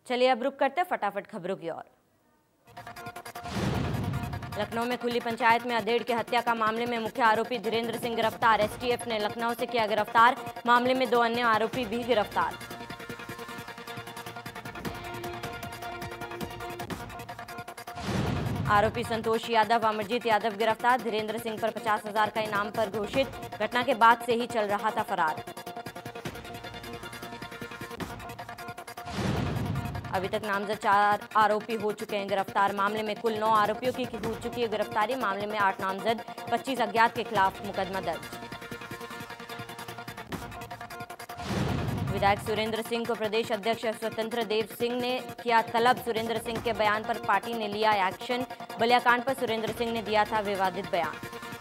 चलिए अब रुक करते फटाफट खबरों की ओर। लखनऊ में खुली पंचायत में अधेड़ की हत्या का मामले में मुख्य आरोपी धीरेन्द्र सिंह गिरफ्तार। एसटीएफ ने लखनऊ से किया गिरफ्तार। मामले में 2 अन्य आरोपी भी गिरफ्तार। आरोपी संतोष यादव, अमरजीत यादव गिरफ्तार। धीरेन्द्र सिंह पर 50,000 का इनाम पर घोषित। घटना के बाद से ही चल रहा था फरार। अभी तक नामजद 4 आरोपी हो चुके हैं गिरफ्तार। मामले में कुल 9 आरोपियों की हो चुकी है गिरफ्तारी। मामले में 8 नामजद, 25 अज्ञात के खिलाफ मुकदमा दर्ज। विधायक सुरेंद्र सिंह को प्रदेश अध्यक्ष स्वतंत्र देव सिंह ने किया तलब। सुरेंद्र सिंह के बयान पर पार्टी ने लिया एक्शन। बलिया कांड पर सुरेंद्र सिंह ने दिया था विवादित बयान।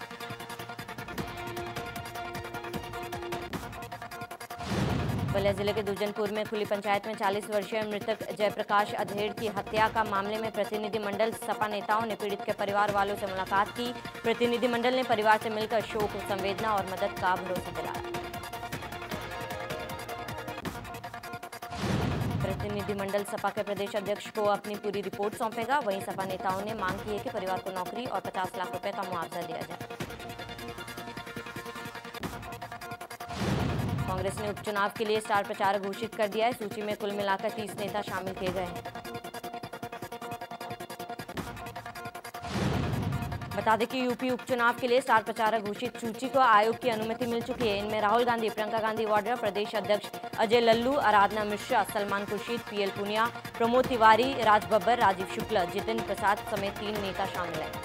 बलिया जिले के दुजनपुर में खुली पंचायत में 40 वर्षीय मृतक जयप्रकाश अधेड़ की हत्या का मामले में प्रतिनिधिमंडल सपा नेताओं ने पीड़ित के परिवार वालों से मुलाकात की। प्रतिनिधिमंडल ने परिवार से मिलकर शोक, संवेदना और मदद का भरोसा दिलाया। प्रतिनिधिमंडल सपा के प्रदेश अध्यक्ष को अपनी पूरी रिपोर्ट सौंपेगा। वहीं सपा नेताओं ने मांग की है कि परिवार को नौकरी और 50 लाख रुपए का मुआवजा दिया जाए। कांग्रेस ने उपचुनाव के लिए स्टार प्रचारक घोषित कर दिया है। सूची में कुल मिलाकर 30 नेता शामिल किए गए हैं। बता दें कि यूपी उपचुनाव के लिए स्टार प्रचारक घोषित सूची को आयोग की अनुमति मिल चुकी है। इनमें राहुल गांधी, प्रियंका गांधी वाड्रा, प्रदेश अध्यक्ष अजय लल्लू, आराधना मिश्रा, सलमान खुर्शीद, पीएल पुनिया, प्रमोद तिवारी, राज बब्बर, राजीव शुक्ला, जितिन प्रसाद समेत 3 नेता शामिल हैं।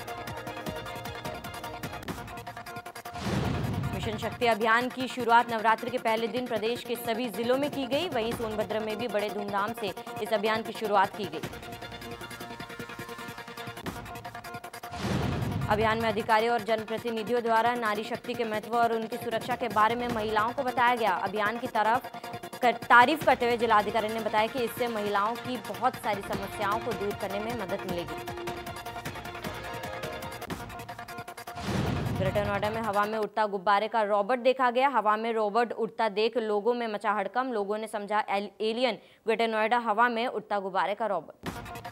मिशन शक्ति अभियान की शुरुआत नवरात्रि के पहले दिन प्रदेश के सभी जिलों में की गई। वहीं सोनभद्र में भी बड़े धूमधाम से इस अभियान की शुरुआत की गई। अभियान में अधिकारियों और जनप्रतिनिधियों द्वारा नारी शक्ति के महत्व और उनकी सुरक्षा के बारे में महिलाओं को बताया गया। अभियान की तारीफ करते हुए जिलाधिकारी ने बताया कि इससे महिलाओं की बहुत सारी समस्याओं को दूर करने में मदद मिलेगी। ग्रेटर नोएडा में हवा में उड़ता गुब्बारे का रोबोट देखा गया। हवा में रोबोट उड़ता देख लोगों में मचा हड़कंप। लोगों ने समझा एलियन। ग्रेटर नोएडा हवा में उड़ता गुब्बारे का रोबोट।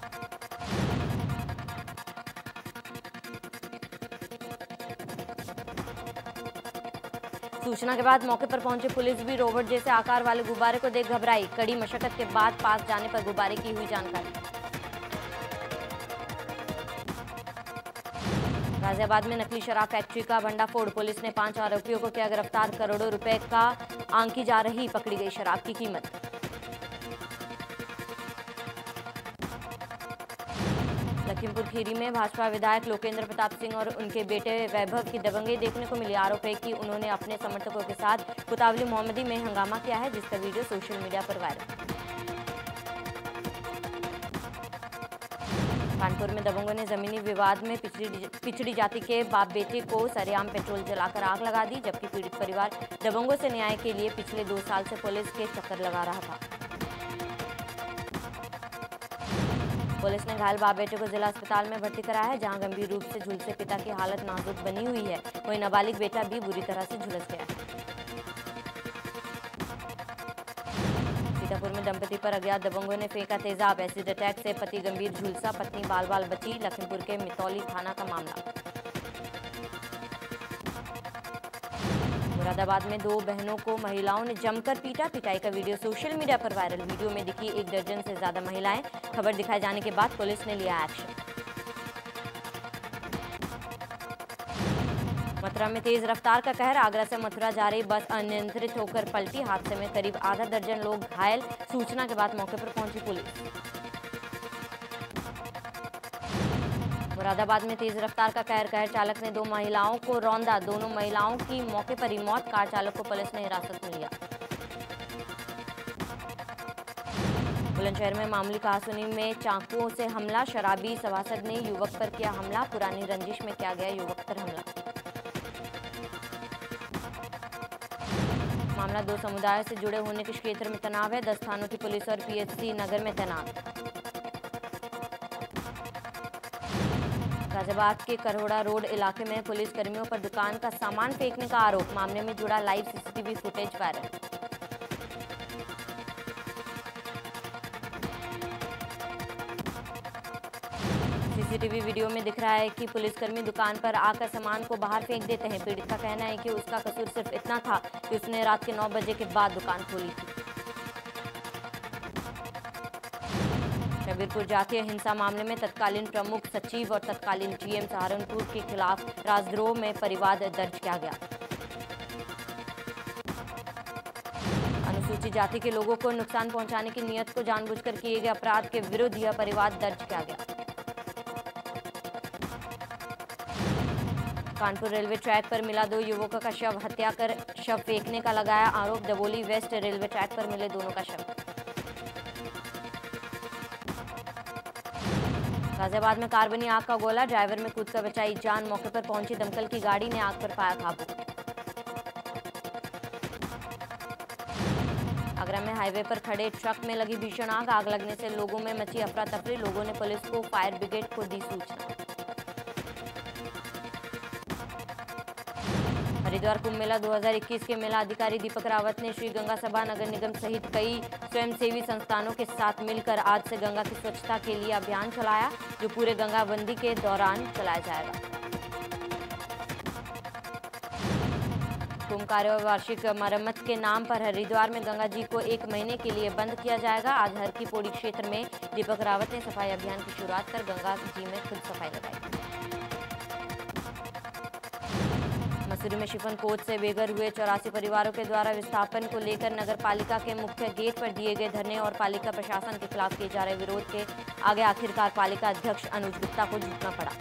सूचना के बाद मौके पर पहुंची पुलिस भी रोबोट जैसे आकार वाले गुब्बारे को देख घबराई। कड़ी मशक्कत के बाद पास जाने पर गुब्बारे की हुई जानकारी। गाजियाबाद में नकली शराब फैक्ट्री का भंडाफोड़। पुलिस ने 5 आरोपियों को किया गिरफ्तार। करोड़ों रुपए का आंकी जा रही पकड़ी गई शराब की कीमत। लखीमपुर खीरी में भाजपा विधायक लोकेंद्र प्रताप सिंह और उनके बेटे वैभव की दबंगई देखने को मिली। आरोप है कि उन्होंने अपने समर्थकों के साथ कुतावली मोहम्मदी में हंगामा किया है, जिसका वीडियो सोशल मीडिया पर वायरल। कानपुर में दबंगों ने जमीनी विवाद में पिछड़ी जाति के बाप बेटे को सरेआम पेट्रोल जलाकर आग लगा दी, जबकि पीड़ित परिवार दबंगों से न्याय के लिए पिछले 2 साल से पुलिस के चक्कर लगा रहा था। पुलिस ने घायल बाप बेटे को जिला अस्पताल में भर्ती कराया है, जहां गंभीर रूप से झुलसे पिता की हालत नाजुक बनी हुई है। वहीं नाबालिग बेटा भी बुरी तरह से झुलस गया है। सीतापुर में दंपति पर अज्ञात दबंगों ने फेंका तेजाब। एसिड अटैक से पति गंभीर झुलसा, पत्नी बाल बाल बची। लखीमपुर के मितौली थाना का मामला। मुरादाबाद में 2 बहनों को महिलाओं ने जमकर पीटा। पिटाई का वीडियो सोशल मीडिया पर वायरल। वीडियो में दिखी 1 दर्जन से ज्यादा महिलाएं। खबर दिखाए जाने के बाद पुलिस ने लिया एक्शन। मथुरा में तेज रफ्तार का कहर। आगरा से मथुरा जा रही बस अनियंत्रित होकर पलटी। हादसे में करीब आधा दर्जन लोग घायल। सूचना के बाद मौके पर पहुंची पुलिस। मुरादाबाद में तेज रफ्तार का कहर चालक ने 2 महिलाओं को रौंदा। दोनों महिलाओं की मौके पर ही मौत। कार चालक को पुलिस ने हिरासत में लिया। बुलंदशहर में मामूली कहासुनी में चाकुओं से हमला। शराबी सभासद ने युवक पर किया हमला। पुरानी रंजिश में किया गया युवक पर हमला। मामला 2 समुदायों से जुड़े होने के क्षेत्र में तनाव है। 10 थानों की पुलिस और पीएचसी नगर में तैनात। गाजियाबाद के करोड़ा रोड इलाके में पुलिस कर्मियों पर दुकान का सामान फेंकने का आरोप। मामले में जुड़ा live CCTV footage viral. CCTV video में दिख रहा है कि पुलिसकर्मी दुकान पर आकर सामान को बाहर फेंक देते हैं। पीड़ित का कहना है कि उसका कसूर सिर्फ इतना था कि उसने रात के 9 बजे के बाद दुकान खोली थी। शबीरपुर जातीय हिंसा मामले में तत्कालीन प्रमुख सचिव और तत्कालीन जीएम सहारनपुर के खिलाफ राजद्रोह में परिवाद दर्ज किया गया। अनुसूचित जाति के लोगों को नुकसान पहुंचाने की नीयत को जानबूझकर किए गए अपराध के विरुद्ध यह परिवाद दर्ज किया गया। कानपुर रेलवे ट्रैक पर मिला 2 युवकों का शव, हत्या कर शव फेंकने का लगाया आरोप। दबोली वेस्ट रेलवे ट्रैक पर मिले दोनों का शव। गाजियाबाद में कार बनी आग का गोला, ड्राइवर में कूदकर बचाई जान। मौके पर पहुंची दमकल की गाड़ी ने आग पर पाया काबू। आगरा में हाईवे पर खड़े ट्रक में लगी भीषण आग। आग लगने से लोगों में मची अफरा तफरी। लोगों ने पुलिस को, फायर ब्रिगेड को दी सूचना। हरिद्वार कुंभ मेला 2021 के मेला अधिकारी दीपक रावत ने श्री गंगा सभा नगर निगम सहित कई स्वयंसेवी संस्थानों के साथ मिलकर आज से गंगा की स्वच्छता के लिए अभियान चलाया, जो पूरे गंगा बंदी के दौरान चलाया जाएगा। कुंभ कार्य और वार्षिक मरम्मत के नाम पर हरिद्वार में गंगा जी को 1 महीने के लिए बंद किया जाएगा। आज हर की पौड़ी क्षेत्र में दीपक रावत ने सफाई अभियान की शुरुआत कर गंगा जी में खुद सफाई लगाई। मसूरी में शिफन कोच से बेघर हुए 84 परिवारों के द्वारा विस्थापन को लेकर नगर पालिका के मुख्य गेट पर दिए गए धरने और पालिका प्रशासन के खिलाफ किए जा रहे विरोध के आगे आखिरकार पालिका अध्यक्ष अनुज गुप्ता को झुकना पड़ा।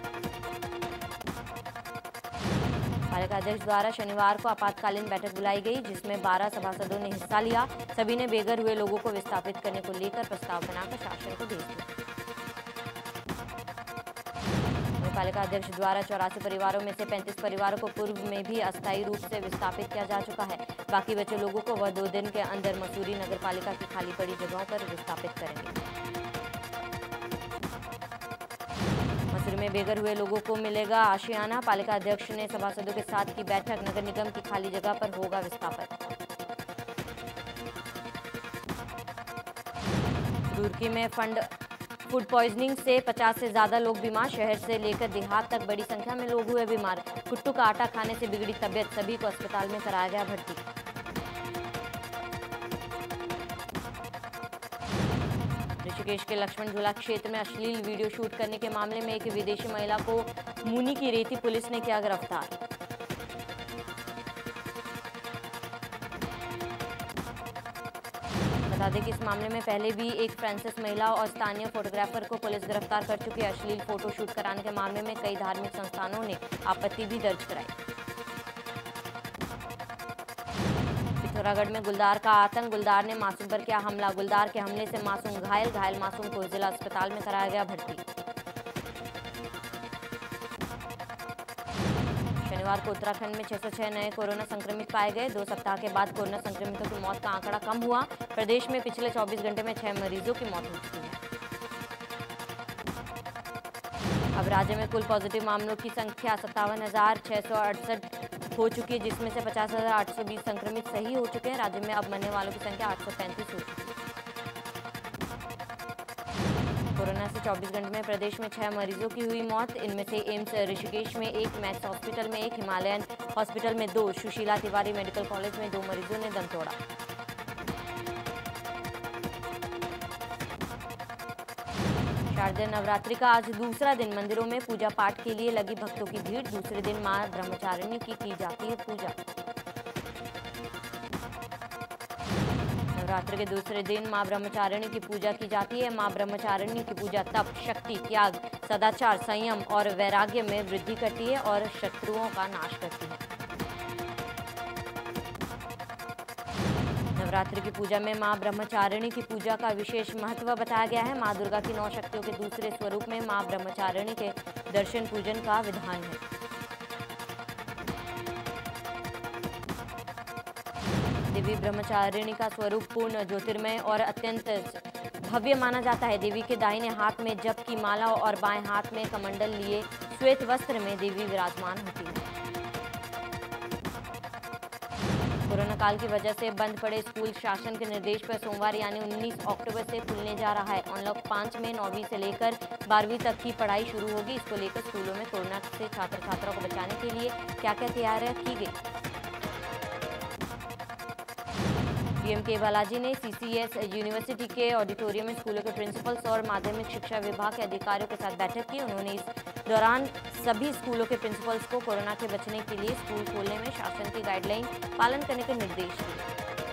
पालिका अध्यक्ष द्वारा शनिवार को आपातकालीन बैठक बुलाई गई, जिसमें 12 सभासदों ने हिस्सा लिया। सभी ने बेघर हुए लोगों को विस्थापित करने को लेकर प्रस्ताव बनाकर शासन को भेज दिया। पालिका अध्यक्ष द्वारा 84 परिवारों में से 35 परिवारों को पूर्व में भी अस्थायी रूप से विस्थापित किया जा चुका है। बाकी बचे लोगों को वह 2 दिन के अंदर मसूरी नगर पालिका की खाली पड़ी जगहों पर विस्थापित करेंगे। मसूरी में बेघर हुए लोगों को मिलेगा आशियाना। पालिका अध्यक्ष ने सभासदों के साथ की बैठक, नगर निगम की खाली जगह पर होगा विस्थापन। रुड़की में फूड पॉइजनिंग से 50 से ज्यादा लोग बीमार। शहर से लेकर देहात तक बड़ी संख्या में लोग हुए बीमार। कुट्टू का आटा खाने से बिगड़ी तबियत, सभी को अस्पताल में कराया गया भर्ती। ऋषिकेश के लक्ष्मण झूला क्षेत्र में अश्लील वीडियो शूट करने के मामले में एक विदेशी महिला को मुनी की रेती पुलिस ने किया गिरफ्तार। बता दें कि इस मामले में पहले भी एक फ्रांसीसी महिला और स्थानीय फोटोग्राफर को पुलिस गिरफ्तार कर चुकी है। अश्लील फोटो शूट कराने के मामले में कई धार्मिक संस्थानों ने आपत्ति भी दर्ज कराई। पिथौरागढ़ में गुलदार का आतंक, गुलदार ने मासूम पर किया हमला। गुलदार के हमले से मासूम घायल, घायल मासूम को जिला अस्पताल में कराया गया भर्ती। शनिवार को उत्तराखंड में 606 नए कोरोना संक्रमित पाए गए। 2 सप्ताह के बाद कोरोना संक्रमितों की मौत का आंकड़ा कम हुआ। प्रदेश में पिछले 24 घंटे में 6 मरीजों की मौत हो चुकी है। अब राज्य में कुल पॉजिटिव मामलों की संख्या 57,668 हो चुकी है, जिसमें से 50,820 संक्रमित सही हो चुके हैं। राज्य में अब मरने वालों की संख्या 835 हो चुकी है। कोरोना से 24 घंटे में प्रदेश में 6 मरीजों की हुई मौत। इनमें से एम्स ऋषिकेश में 1, मैक्स हॉस्पिटल में 1, हिमालयन हॉस्पिटल में 2, सुशीला तिवारी मेडिकल कॉलेज में 2 मरीजों ने दम तोड़ा। शारदीय नवरात्रि का आज दूसरा दिन मंदिरों में पूजा पाठ के लिए लगी भक्तों की भीड़। दूसरे दिन मां ब्रह्मचारिणी की जाती है पूजा। नवरात्रि के दूसरे दिन मां ब्रह्मचारिणी की पूजा की जाती है। मां ब्रह्मचारिणी की पूजा तप, शक्ति, त्याग, सदाचार, संयम और वैराग्य में वृद्धि करती है और शत्रुओं का नाश करती है। नवरात्रि की पूजा में मां ब्रह्मचारिणी की पूजा का विशेष महत्व बताया गया है। मां दुर्गा की 9 शक्तियों के दूसरे स्वरूप में मां ब्रह्मचारिणी के दर्शन पूजन का विधान है। देवी ब्रह्मचारिणी का स्वरूप पूर्ण ज्योतिर्मय और अत्यंत भव्य माना जाता है। देवी के दाहिने हाथ में जप की माला और बाएं हाथ में कमंडल लिए श्वेत वस्त्र में देवी विराजमान होती है। कोरोना काल की वजह से बंद पड़े स्कूल शासन के निर्देश पर सोमवार यानी 19 अक्टूबर से खुलने जा रहा है। अनलॉक 5 में 9वीं से लेकर 12वीं तक की पढ़ाई शुरू होगी। इसको लेकर स्कूलों में कोरोना से छात्र छात्राओं को बचाने के लिए क्या क्या तैयारियां की गई। डीएम के बालाजी ने सीसीएस यूनिवर्सिटी के ऑडिटोरियम में स्कूलों के प्रिंसिपल्स और माध्यमिक शिक्षा विभाग के अधिकारियों के साथ बैठक की। उन्होंने इस दौरान सभी स्कूलों के प्रिंसिपल्स को कोरोना से बचने के लिए स्कूल खोलने में शासन की गाइडलाइन पालन करने के निर्देश दिए।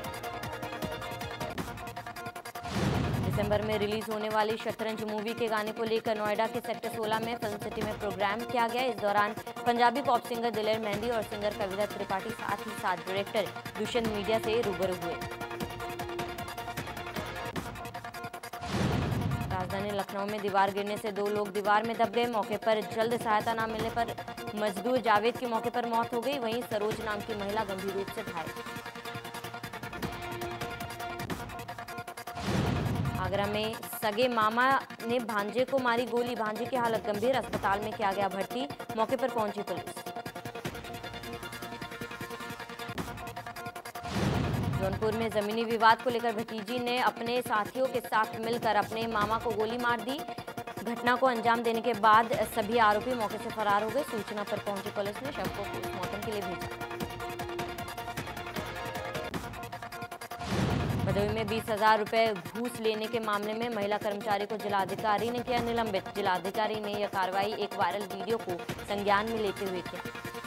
दिसंबर में रिलीज होने वाली शतरंज मूवी के गाने को लेकर नोएडा के सेक्टर 16 में फिल्म सिटी में प्रोग्राम किया गया। इस दौरान पंजाबी पॉप सिंगर दिलेर मेहंदी और सिंगर कविता त्रिपाठी साथ ही साथ डायरेक्टर दुष्यंत मीडिया से रूबरू हुए। राजधानी लखनऊ में दीवार गिरने से 2 लोग दीवार में दब गए। मौके पर जल्द सहायता न मिलने पर मजदूर जावेद की मौके पर मौत हो गई। वहीं सरोज नाम की महिला गंभीर रूप से घायल। आगरा में सगे मामा ने भांजे को मारी गोली। भांजे की हालत गंभीर, अस्पताल में किया गया भर्ती। मौके पर पहुंची पुलिस। जौनपुर में जमीनी विवाद को लेकर भतीजी ने अपने साथियों के साथ मिलकर अपने मामा को गोली मार दी। घटना को अंजाम देने के बाद सभी आरोपी मौके से फरार हो गए। सूचना पर पहुंची पुलिस ने शव को पोस्टमार्टम के लिए भेजा। भदोही में 20,000 रुपए घूस लेने के मामले में महिला कर्मचारी को जिलाधिकारी ने किया निलंबित। जिलाधिकारी ने यह कार्रवाई एक वायरल वीडियो को संज्ञान में लेते हुए किया।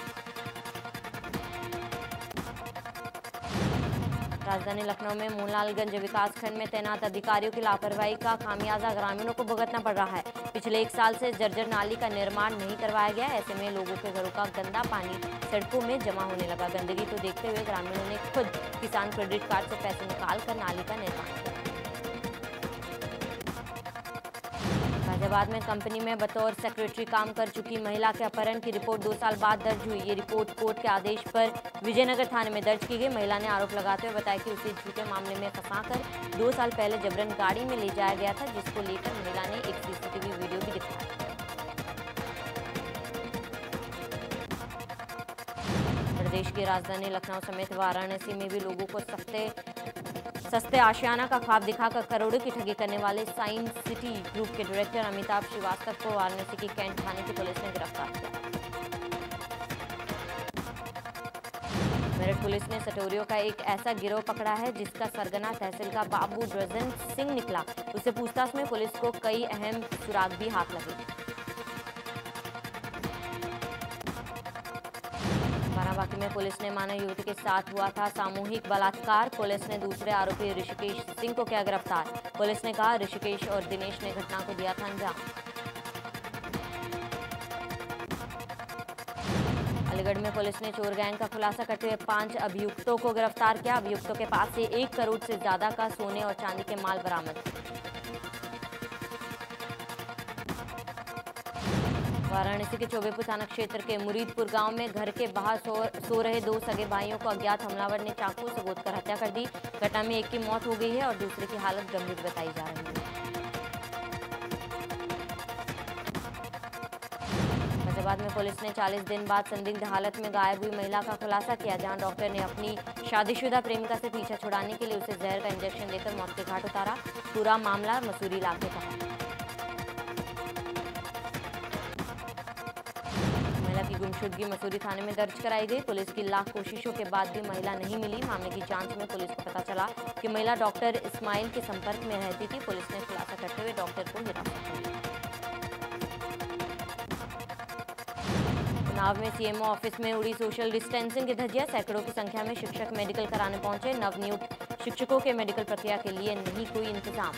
राजधानी लखनऊ में मोहनलालगंज विकासखंड में तैनात अधिकारियों की लापरवाही का खामियाजा ग्रामीणों को भुगतना पड़ रहा है। पिछले 1 साल से जर्जर नाली का निर्माण नहीं करवाया गया। ऐसे में लोगों के घरों का गंदा पानी सड़कों में जमा होने लगा। गंदगी को देखते हुए ग्रामीणों ने खुद किसान क्रेडिट कार्ड से पैसे निकालकर नाली का निर्माण किया। गाजियाबाद में कंपनी में बतौर सेक्रेटरी काम कर चुकी महिला के अपहरण की रिपोर्ट 2 साल बाद दर्ज हुई। ये रिपोर्ट कोर्ट के आदेश पर विजयनगर थाने में दर्ज की गई। महिला ने आरोप लगाते हुए बताया कि उसे झूठे मामले में फंसाकर 2 साल पहले जबरन गाड़ी में ले जाया गया था, जिसको लेकर महिला ने एक सीसीटीवी वीडियो भी दिखाया। प्रदेश की राजधानी लखनऊ समेत वाराणसी में भी लोगों को सस्ते आशियाना का ख्वाब दिखाकर करोड़ों की ठगी करने वाले साइंस सिटी ग्रुप के डायरेक्टर अमिताभ श्रीवास्तव को वाराणसी की कैंट थाने की पुलिस ने गिरफ्तार किया। मेरठ पुलिस ने सटोरियों का एक ऐसा गिरोह पकड़ा है जिसका सरगना तहसील का बाबू ड्रजन सिंह निकला। उससे पूछताछ में पुलिस को कई अहम सुराग भी हाथ लगे। बाराबांकी में पुलिस ने मानव युवती के साथ हुआ था सामूहिक बलात्कार। पुलिस ने दूसरे आरोपी ऋषिकेश सिंह को किया गिरफ्तार। पुलिस ने कहा ऋषिकेश और दिनेश ने घटना को दिया था अंजाम। अलीगढ़ में पुलिस ने चोर गैंग का खुलासा करते हुए 5 अभियुक्तों को गिरफ्तार किया। अभियुक्तों के पास से 1 करोड़ से ज्यादा का सोने और चांदी के माल बरामद। वाराणसी के चौबेपुर थाना क्षेत्र के मुरीदपुर गांव में घर के बाहर सो रहे 2 सगे भाइयों को अज्ञात हमलावर ने चाकू से गोदकर हत्या कर दी। घटना में एक की मौत हो गई है और दूसरे की हालत गंभीर बताई जा रही है। गाजियाबाद में पुलिस ने 40 दिन बाद संदिग्ध हालत में गायब हुई महिला का खुलासा किया, जहां डॉक्टर ने अपनी शादीशुदा प्रेमिका से पीछा छुड़ाने के लिए उसे जहर का इंजेक्शन देकर मौत के घाट उतारा। पूरा मामला मसूरी इलाके का है। महिला की गुमशुदगी मसूरी थाने में दर्ज कराई गई। पुलिस की लाख कोशिशों के बाद भी महिला नहीं मिली। मामले की जांच में पुलिस को पता चला कि महिला डॉक्टर इस्माइल के संपर्क में रहती थी। पुलिस ने खुलासा करते हुए डॉक्टर को हिरासत में लिया। उन्नाव में सीएमओ ऑफिस में उड़ी सोशल डिस्टेंसिंग की धज्जियां। सैकड़ों की संख्या में शिक्षक मेडिकल कराने पहुंचे। नवनियुक्त शिक्षकों के मेडिकल प्रक्रिया के लिए नहीं कोई इंतजाम।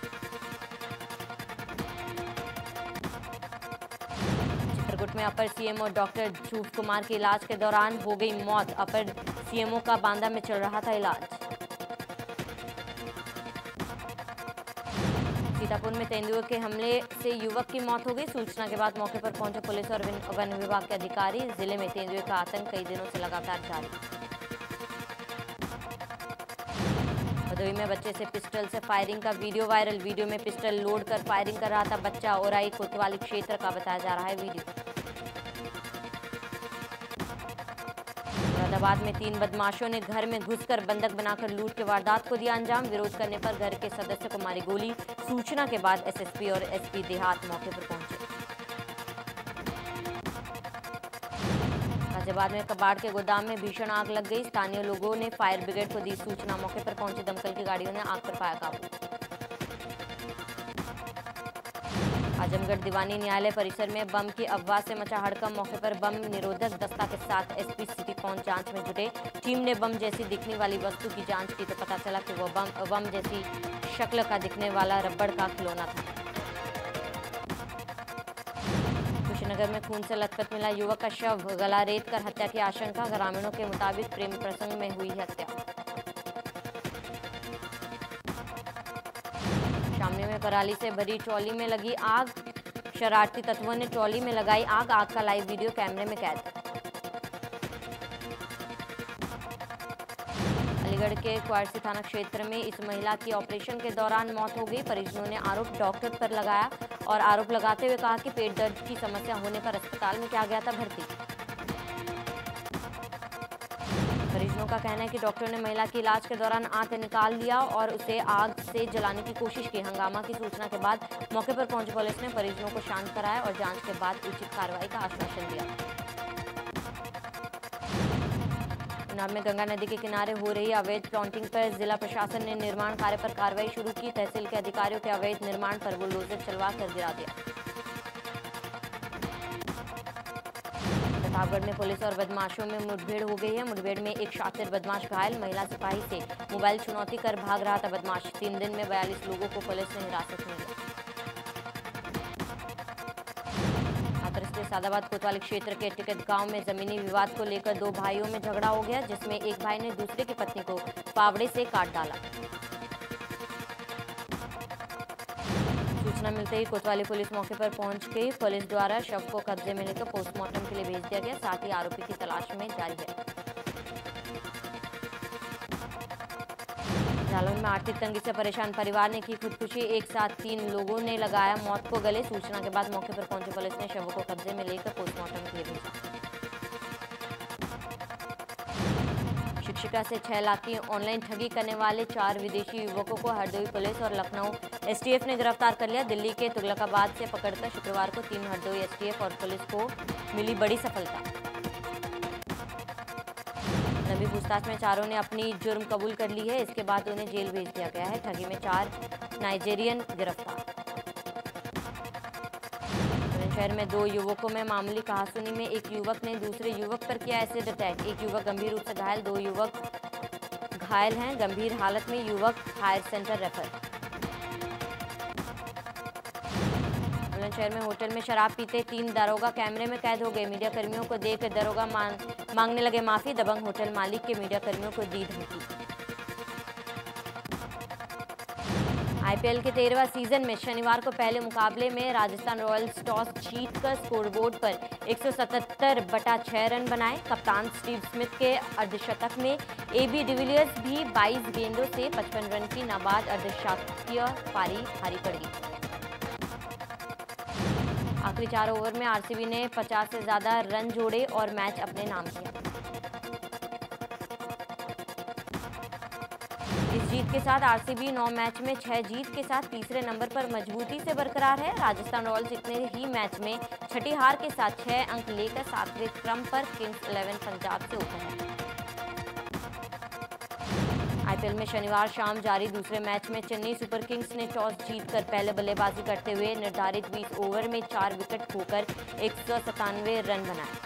चित्रकूट में अपर सीएमओ डॉक्टर ध्रुव कुमार के इलाज के दौरान हो गई मौत। अपर सीएमओ का बांदा में चल रहा था इलाज। सीतापुर में तेंदुए के हमले से युवक की मौत हो गई। सूचना के बाद मौके पर पहुंचे पुलिस और वन विभाग के अधिकारी। जिले में तेंदुए का आतंक कई दिनों से लगातार जारी। भदोही में बच्चे से पिस्टल से फायरिंग का वीडियो वायरल। वीडियो में पिस्टल लोड कर फायरिंग कर रहा था बच्चा। ओराई कोतवाली क्षेत्र का बताया जा रहा है वीडियो। फैजाबाद में 3 बदमाशों ने घर में घुसकर बंधक बनाकर लूट के वारदात को दिया अंजाम। विरोध करने पर घर के सदस्य को मारी गोली। सूचना के बाद एसएसपी और एसपी देहात मौके पर पहुंचे। फैजाबाद में कबाड़ के गोदाम में भीषण आग लग गई। स्थानीय लोगों ने फायर ब्रिगेड को दी सूचना। मौके पर पहुंची दमकल की गाड़ियों ने आग पर पाया काबू। आजमगढ़ दीवानी न्यायालय परिसर में बम की अफवाह से मचा हड़कंप। मौके पर बम निरोधक दस्ता के साथ एसपी सिटी पहुंच जांच में जुटे। टीम ने बम जैसी दिखने वाली वस्तु की जांच की तो पता चला कि वो बम जैसी शक्ल का दिखने वाला रबड़ का खिलौना था। कुशीनगर में खून से लथपथ मिला युवक का शव। गला रेत कर हत्या की आशंका। ग्रामीणों के मुताबिक प्रेम प्रसंग में हुई हत्या। शामली में पराली से भरी ट्रॉली में लगी आग। शरारती तत्वों ने ट्रॉली में लगाई आग। आग का लाइव वीडियो कैमरे में कैद। अलीगढ़ के क्वारसी थाना क्षेत्र में इस महिला की ऑपरेशन के दौरान मौत हो गई। परिजनों ने आरोप डॉक्टर पर लगाया और आरोप लगाते हुए कहा कि पेट दर्द की समस्या होने पर अस्पताल में किया गया था भर्ती। परिजनों का कहना है कि डॉक्टर ने महिला की इलाज के दौरान आंत निकाल लिया और उसे आग से जलाने की कोशिश की। हंगामा की सूचना के बाद मौके पर पहुंची पुलिस ने परिजनों को शांत कराया और जांच के बाद उचित कार्रवाई का आश्वासन दिया। उन्नाव में गंगा नदी के किनारे हो रही अवैध प्लॉटिंग पर जिला प्रशासन ने निर्माण कार्य पर कार्रवाई शुरू की। तहसील के अधिकारियों के अवैध निर्माण पर बुलडोजर चलवा कर गिरा दिया। प्रतापगढ़ में पुलिस और बदमाशों में मुठभेड़ हो गई है। मुठभेड़ में एक शातिर बदमाश घायल। महिला सिपाही से मोबाइल चुनौती कर भाग रहा था बदमाश। 3 दिन में 42 लोगों को पुलिस ने हिरासत में लिया। हाथरस के सादाबाद कोतवाली क्षेत्र के टिकट गांव में जमीनी विवाद को लेकर 2 भाइयों में झगड़ा हो गया, जिसमें एक भाई ने दूसरे की पत्नी को फावड़े से काट डाला। सूचना मिलते ही कोतवाली पुलिस मौके पर पहुंच गई। पुलिस द्वारा शव को कब्जे में लेकर पोस्टमार्टम के लिए भेज दिया गया। साथ ही आरोपी की तलाश में जारी है। जालौन में आर्थिक तंगी से परेशान परिवार ने की खुदकुशी। एक साथ 3 लोगों ने लगाया मौत को गले। सूचना के बाद मौके पर पहुंची पुलिस ने शवों को कब्जे में लेकर पोस्टमार्टम के लिए भेजा। शिक्षिका से 6 लाख की ऑनलाइन ठगी करने वाले 4 विदेशी युवकों को हरदोई पुलिस और लखनऊ एसटीएफ ने गिरफ्तार कर लिया। दिल्ली के तुगलकाबाद से पकड़कर शुक्रवार को 3 हरदोई एसटीएफ और पुलिस को मिली बड़ी सफलता। लंबी पूछताछ में चारों ने अपनी जुर्म कबूल कर ली है। इसके बाद उन्हें जेल भेज दिया गया है। ठगी में 4 नाइजीरियन गिरफ्तार। शहर में 2 युवकों में मामूली कहासुनी में एक युवक ने दूसरे युवक पर किया एसिड अटैक। एक युवक गंभीर रूप से घायल। 2 युवक घायल हैं। गंभीर हालत में युवक हायर सेंटर रेफर। बुलंदशहर में होटल में शराब पीते 3 दारोगा कैमरे में कैद हो गए। मीडिया कर्मियों को देख दारोगा मांगने लगे माफी। दबंग होटल मालिक के मीडिया कर्मियों को दी धमकी। आईपीएल के 13वां सीजन में शनिवार को पहले मुकाबले में राजस्थान रॉयल्स टॉस जीतकर स्कोरबोर्ड पर 177/6 रन बनाए। कप्तान स्टीव स्मिथ के अर्धशतक में एबी डिविलियर्स भी 22 गेंदों से 55 रन की नाबाद अर्धशतकीय पारी भारी पड़ गई। आखिरी 4 ओवर में आरसीबी ने 50 से ज्यादा रन जोड़े और मैच अपने नाम किया। इस जीत के साथ आरसीबी 9 मैच में 6 जीत के साथ तीसरे नंबर पर मजबूती से बरकरार है। राजस्थान रॉयल्स इतने ही मैच में छठी हार के साथ 6 अंक लेकर 7वें क्रम पर किंग्स 11 पंजाब से ऊपर है। आईपीएल में शनिवार शाम जारी दूसरे मैच में चेन्नई सुपर किंग्स ने टॉस जीतकर पहले बल्लेबाजी करते हुए निर्धारित 20 ओवर में 4 विकेट खोकर 197 रन बनाए।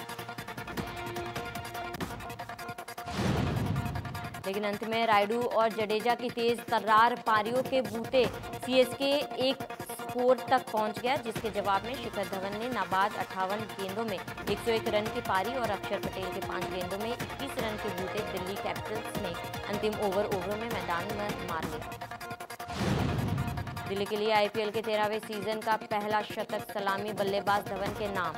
लेकिन अंत में रायडू और जडेजा की तेज तर्रार पारियों के बूते सीएसके एक स्कोर तक पहुंच गया, जिसके जवाब में शिखर धवन ने नाबाद 58 गेंदों में 101 रन की पारी और अक्षर पटेल के 5 गेंदों में 21 रन के बूते दिल्ली कैपिटल्स ने अंतिम ओवरों में मैदान में मार लिया। दिल्ली के लिए आईपीएल के 13वें सीजन का पहला शतक सलामी बल्लेबाज धवन के नाम।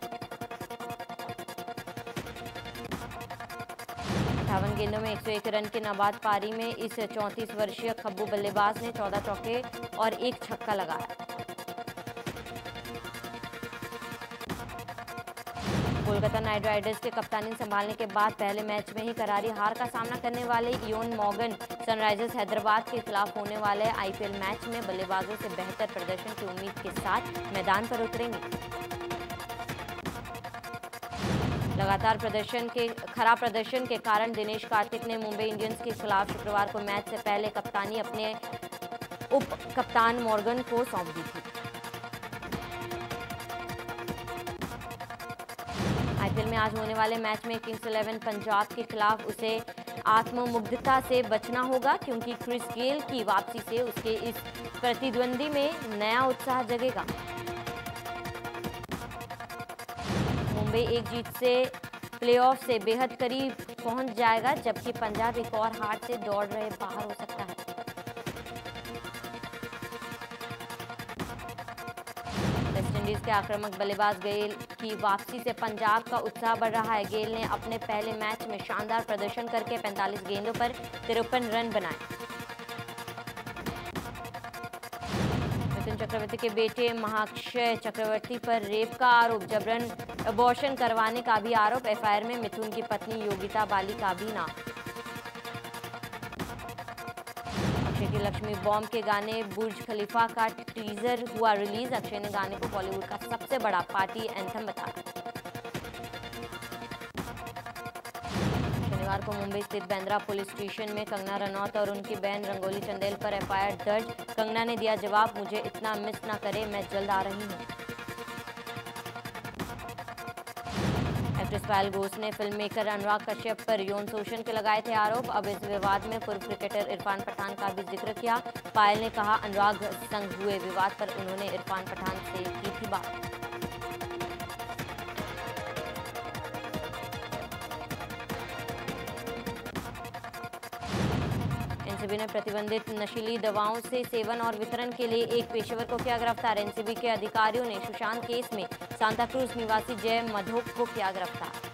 58 गेंदों में 101 रन के नाबाद पारी में इस 34 वर्षीय खब्बू बल्लेबाज ने 14 चौके और 1 छक्का लगाया। कोलकाता नाइट राइडर्स के कप्तानी संभालने के बाद पहले मैच में ही करारी हार का सामना करने वाले इयोन मॉर्गन सनराइजर्स हैदराबाद के खिलाफ होने वाले आईपीएल मैच में बल्लेबाजों से बेहतर प्रदर्शन की उम्मीद के साथ मैदान पर उतरेंगे। लगातार खराब प्रदर्शन के कारण दिनेश कार्तिक ने मुंबई इंडियंस के खिलाफ शुक्रवार को मैच से पहले कप्तानी अपने उप कप्तान मॉर्गन को सौंप दी थी। आईपीएल में आज होने वाले मैच में किंग्स 11 पंजाब के खिलाफ उसे आत्ममुग्धता से बचना होगा, क्योंकि क्रिस गेल की वापसी से उसके इस प्रतिद्वंदी में नया उत्साह जगेगा। मुंबई एक जीत से प्लेऑफ से बेहद करीब पहुंच जाएगा, जबकि पंजाब एक और हार से दौड़ रहे बाहर हो सकता है। वेस्टइंडीज के आक्रामक बल्लेबाज गेल की वापसी से पंजाब का उत्साह बढ़ रहा है। गेल ने अपने पहले मैच में शानदार प्रदर्शन करके 45 गेंदों पर 53 रन बनाए। मिथुन चक्रवर्ती के बेटे महाक्षय चक्रवर्ती पर रेप का आरोप, जबरन अबॉर्शन करवाने का भी आरोप। एफआईआर में मिथुन की पत्नी योगिता बाली का भी नाम। अक्षय की लक्ष्मी बॉम्ब के गाने बुर्ज खलीफा का टीजर हुआ रिलीज। अक्षय ने गाने को बॉलीवुड का सबसे बड़ा पार्टी एंथम बताया। शनिवार को मुंबई स्थित बांद्रा पुलिस स्टेशन में कंगना रनौत और उनकी बहन रंगोली चंदेल पर एफआईआर दर्ज। कंगना ने दिया जवाब, मुझे इतना मिस ना करे, मैं जल्द आ रही हूँ। एक्ट्रेस पायल घोष ने फिल्म मेकर अनुराग कश्यप पर यौन शोषण के लगाए थे आरोप। अब इस विवाद में पूर्व क्रिकेटर इरफान पठान का भी जिक्र किया। पायल ने कहा, अनुराग संग हुए विवाद पर उन्होंने इरफान पठान से की थी बात। एनसीबी ने प्रतिबंधित नशीली दवाओं से सेवन और वितरण के लिए एक पेशेवर को किया गिरफ्तार। एनसीबी के अधिकारियों ने सुशांत केस में सांता क्रूज निवासी जय मधोक को किया गिरफ्तार।